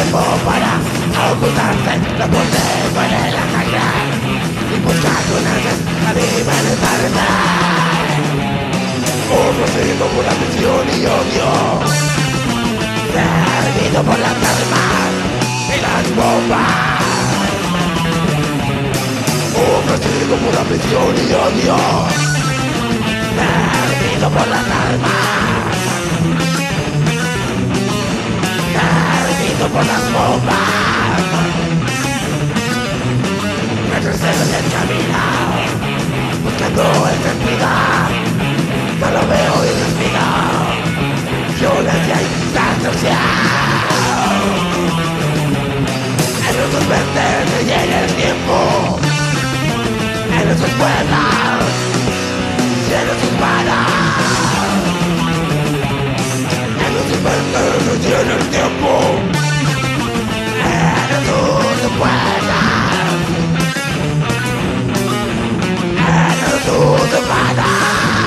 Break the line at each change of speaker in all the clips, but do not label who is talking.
tiempo para ocultarse, los portes de la sangre y buscar conoces a mi malestar. Ofrecido por la presión y odio, servido por las armas y las bombas. Ofrecido por la presión y odio, servido por las armas, servido por las bombas. Retrocedo en el camino, buscando el sentido. No lo veo y respiro, violencia y destrucción. En nuestros mentes se llena el tiempo, en nuestros pueblos y en nuestras manos. En nuestros mentes se llena el tiempo, en nuestros pueblos, en nuestras manos.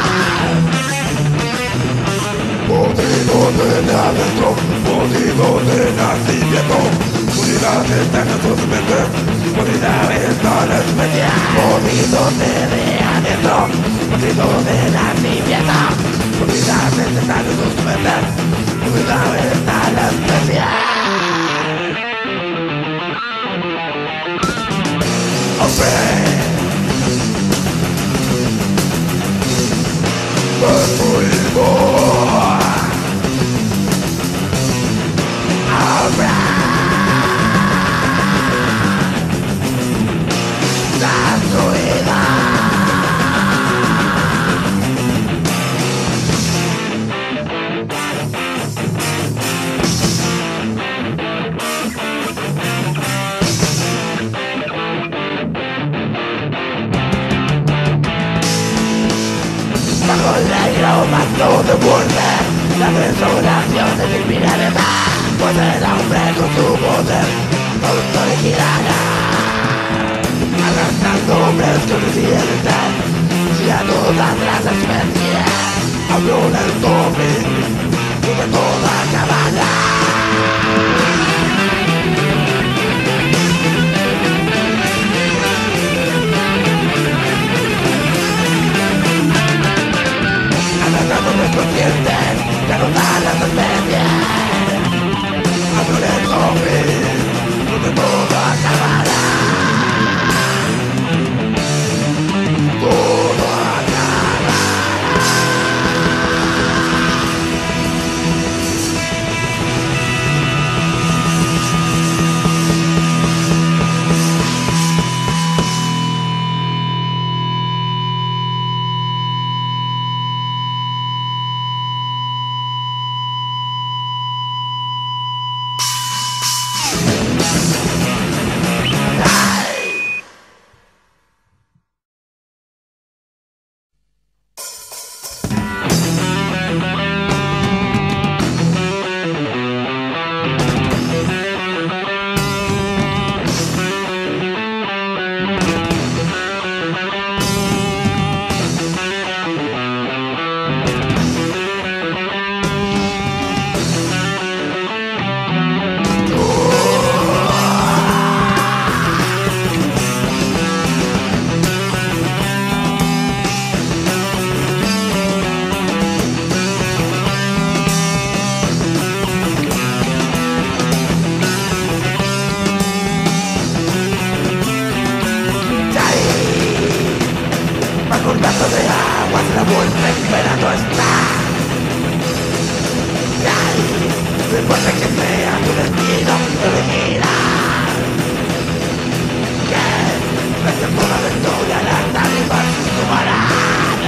Podido de adentro, podido de nacimiento, unidad está en nuestras mentes, unidad está en la especie. Podido de adentro, podido de nacimiento, unidad está en nuestras mentes, unidad está en la especie. Bajo el negro manto de muerte, la desolación de mi mirada, pues el hombre con su poder autorizará, arrastrando hombres que resisten y a todas las especies, habló del zombie y de toda cabana. Conscientes de todas las especies, hablo del zombie, donde todo acabará, todo acabará. Esperando está. No importa que sea tu destino, elegirá que desde toda la historia las tarifas sumarán.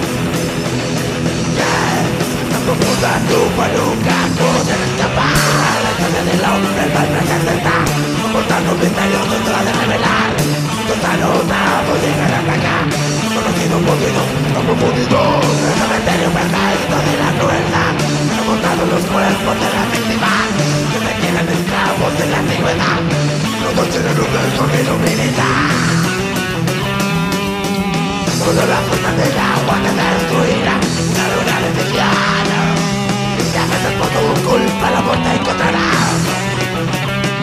Que no confundas tu nunca poder escapar. La historia del hombre no hay presente está, ocultando misterios no de revelar. Total no llegar a atacar, conocido no profundido, el cementerio perfecto de la crueldad. Han montado los cuerpos de la víctima, que se quedan esclavos de la antigüedad. Los noches de luz del sonido militar, solo la fuerza del agua te destruirá. Una luna de cristiano, y si a veces por tu culpa la muerte encontrarás.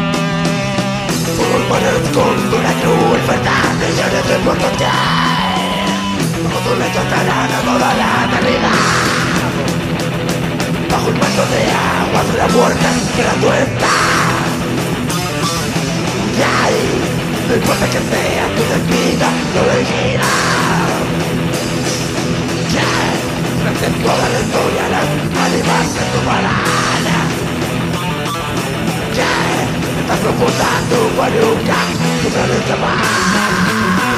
Con una crueldad, millones de muertos que bajo tu lecho estarán a toda la eternidad. Bajo un manto de agua de la muerte gratuita. Y ahí, no importa que sea tu destino, no lo original. Durante toda la historia las ánimas se tomarán. Estás profunda tu guaruca, tu planeta más.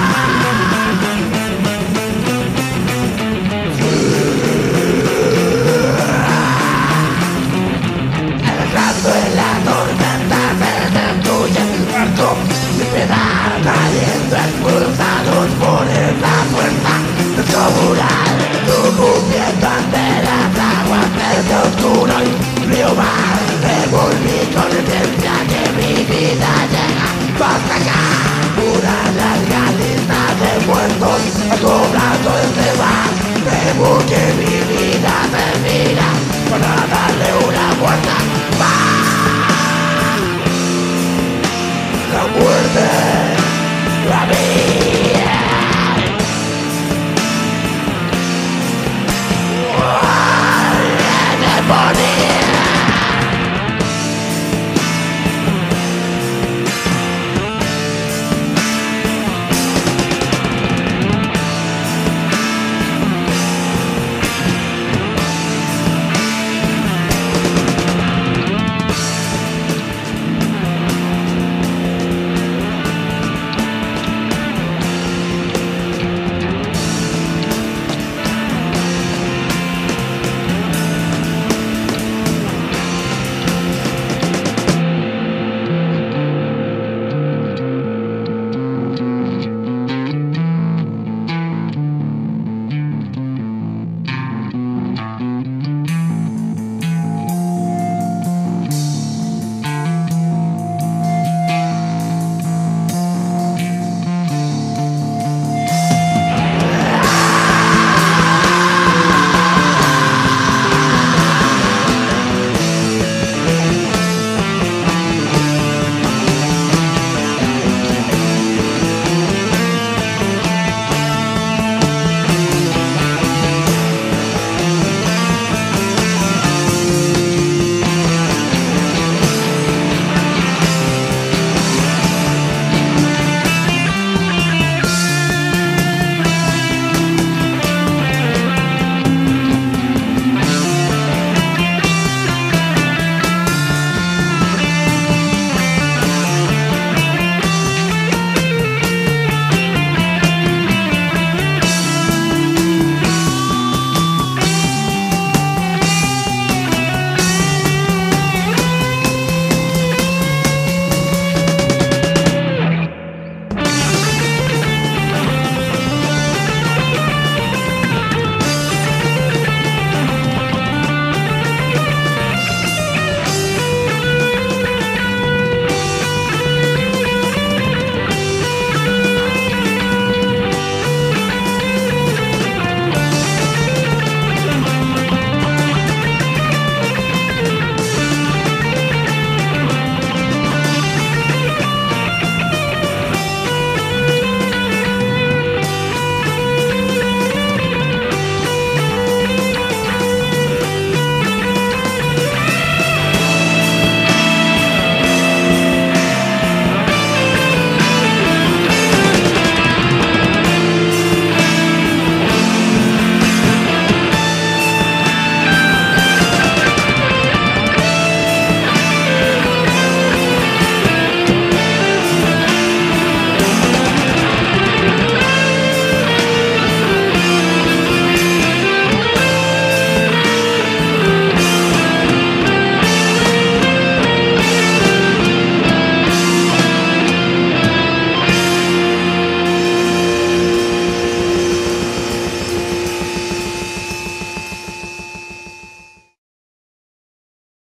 Arrastrando en la tormenta se destruye el barco. Mi piedad cayendo expulsados por esa fuerza descomunal. Sucumbiendo ante las aguas desde oscuro y río mar. Revolví con esencia que mi vida llega hasta acá. Una larga lista de muertos cobrando este mar. Temo que mi vida termina para darle una vuelta más.